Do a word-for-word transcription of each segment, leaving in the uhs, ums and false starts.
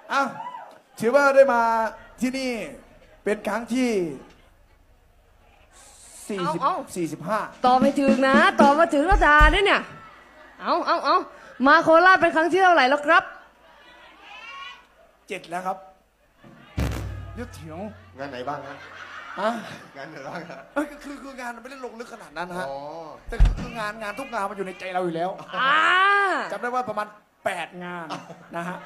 อ้าวถือว่าได้มาที่นี่เป็นครั้งที่สี่สิบสี่สิบห้าตอบไม่ถึงนะตอบมาถึงแล้วดาเนี่ยเนี่ยเอาเอาเอามาโคราชเป็นครั้งที่เท่าไหร่แล้วครับเจ็ดแล้วครับยุดเถียงงานไหนบ้างฮะฮะงานไหนบ้างฮะคือคืองานมันไม่ได้ลงลึกขนาดนั้นฮะแต่คืองานงานทุกงานมันอยู่ในใจเราอยู่แล้วจำได้ว่าประมาณแปดงานนะฮะ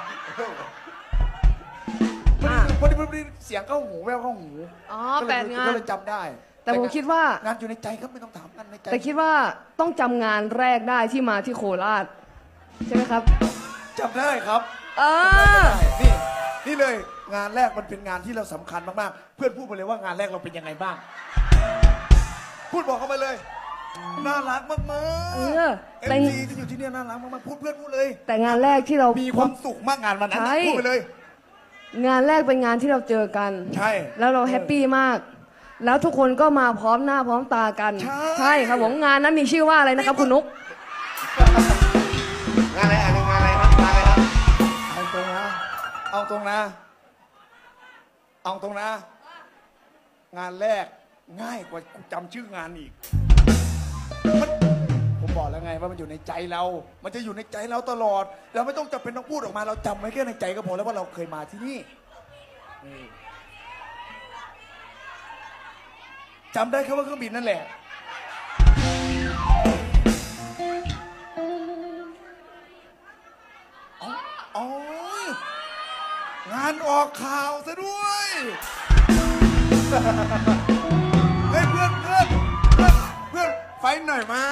พอดีพอดีเสียงเข้าหูแววเข้าหูอ๋อแปดงานก็เลยจำได้แต่ผมคิดว่างานอยู่ในใจครับไม่ต้องถามกันในใจแต่คิดว่าต้องจำงานแรกได้ที่มาที่โคราชใช่ไหมครับจำได้ครับเออนี่นี่เลยงานแรกมันเป็นงานที่เราสำคัญมากๆเพื่อนพูดไปเลยว่างานแรกเราเป็นยังไงบ้างพูดบอกเขาไปเลยน่ารักมากๆเออเอ็มซีที่อยู่ที่นี่น่ารักมากๆพูดเพื่อนพูดเลยแต่งานแรกที่เรามีความสุขมากงานวันนั้นพูดไปเลยงานแรกเป็นงานที่เราเจอกันใช่แล้วเราแฮปปี้มากแล้วทุกคนก็มาพร้อมหน้าพร้อมตากันใช่ครับผมงานนั้นมีชื่อว่าอะไรนะครับคุณนุ๊กงานอะไรงานอะไรครับงานอะไรครับเอาตรงนะเอาตรงนะเอาตรงนะงานแรกง่ายกว่าจำชื่องานอีกผมบอกแล้วไงว่ามันอยู่ในใจเรามันจะอยู่ในใจเราตลอดเราไม่ต้องจำเป็นต้องพูดออกมาเราจำไว้แค่ในใจก็พอแล้วว่าเราเคยมาที่นี่จำได้แค่ว่าเครื่องบินนั่นแหละอ๋องานออกข่าวซะด้วยเฮ้ยเพื่อนเพื่อนเพื่อนเพื่อนไฟหน่อยมา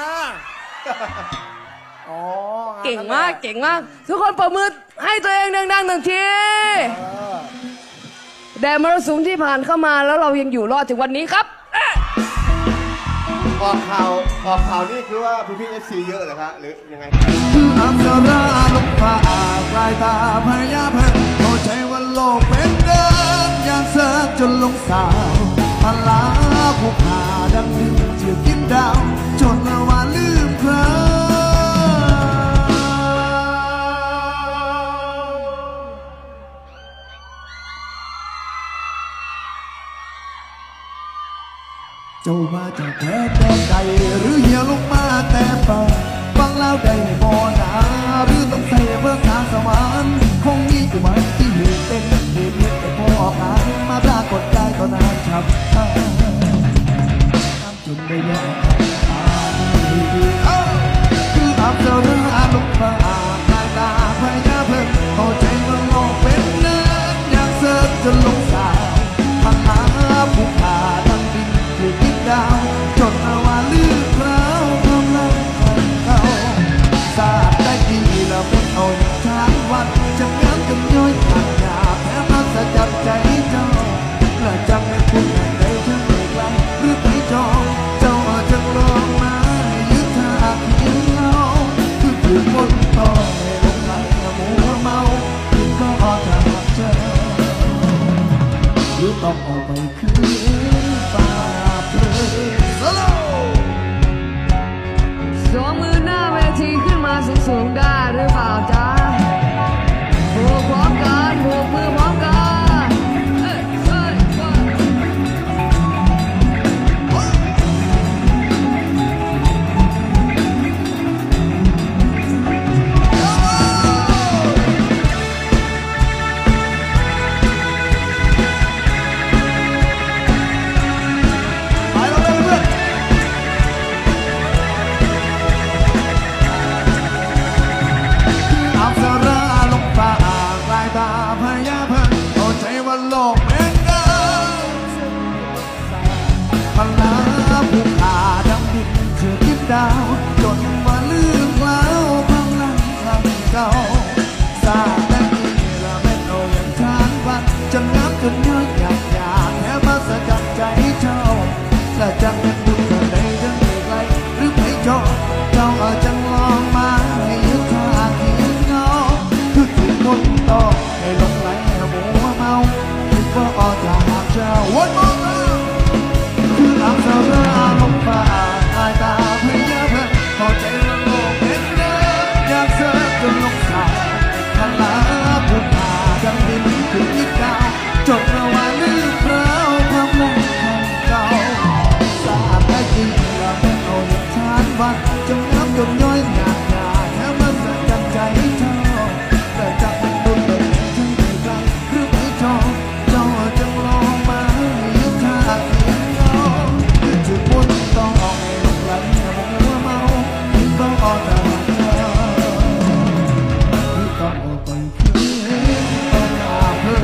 อ๋อเก่งมากเก่งมากทุกคนปรบมือให้ตัวเองดังๆหนึ่งทีแดดมรสุมที่ผ่านเข้ามาแล้วเรายังอยู่รอดถึงวันนี้ครับออกข่าวออกข่าวนี่คือว่าพี่พี่เอฟซีเยอะเหรอครับหรือยังไงอับสราลงฟ้าปลายตาพยาเพิ่งเข้าใจว่าโลกเป็นเดินยามเสิร์ฟจนลงสาวพลาผู้ขาดังนึงเจียวกินดาวจนละว่าลืมเพลิเจ้ามาจากแท้แต่ใดหรือเหี่ยวลงมาแต่ฟังฟังแล้วได้บ่นาหรือต้องใส่เพื่อทางสวรรค์คงมีอุบัติเหตุเป็นเหตุแต่พ่อการมาปรากฏกายต่อหน้าฉับพลันน้ำจนได้ยากคืออับเจ้าเรื่องอารมณ์ฟ้าตายตาพยาเพิ่งเข้าใจว่าโลกเป็นนั้นอยากเสิร์ฟจนลงสาวพังหาผู้ขาดังดินที่กินดาวจนว่าลืมเพลากำลังเขาสาดได้ดีแล้วเป็นเอาอย่างช้างวันจะงานกันย่อยไปคืนต่อหน้าเธอ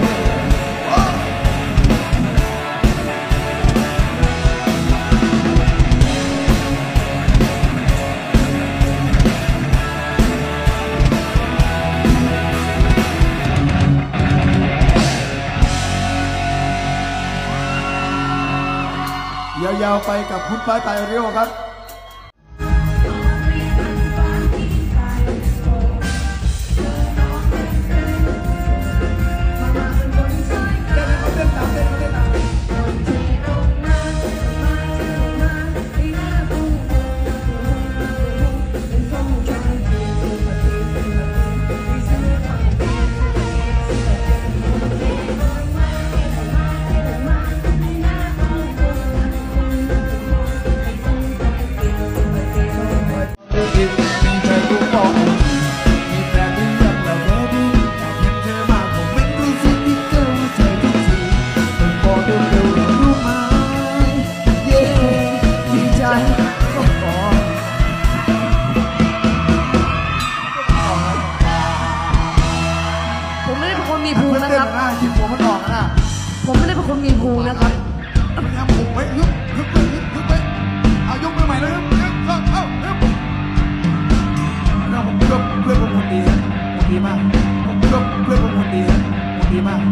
ยาวๆไปกับคุณป้าไตเรียวครับผมไม่ได้เป็นคนมีภูมินะครับที่หัวมันออกนะผมไม่ได้เป็นคนมีภูมินะครับพยายามหุบไว้ยุบยุบไปยุบยุบไปเอายุบไปใหม่เลยยุบยุบเอ้าเอ้ายุบแล้วผมยุบเพื่อนผมคนดีฮะคนดีมากผมยุบเพื่อนผมคนดีฮะคนดีมาก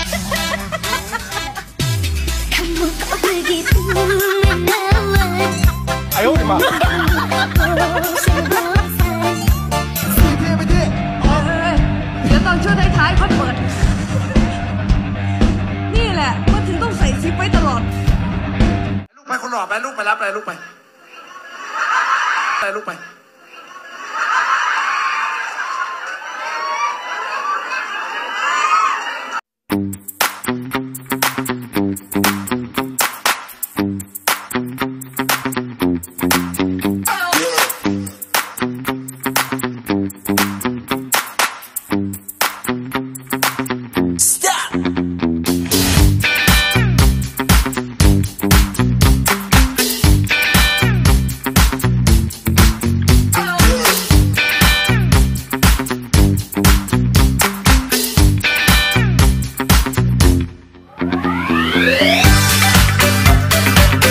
ไอ้โอ้ยมาไปเท่ไปเท่เดี๋ยวตอนช่วงท้ายๆเขาเปิด นี่แหละมันถึงต้องใส่ซิปไว้ตลอดลูกไปคนหล่อไปลูกไปรับไปลูกไปไปลูกไป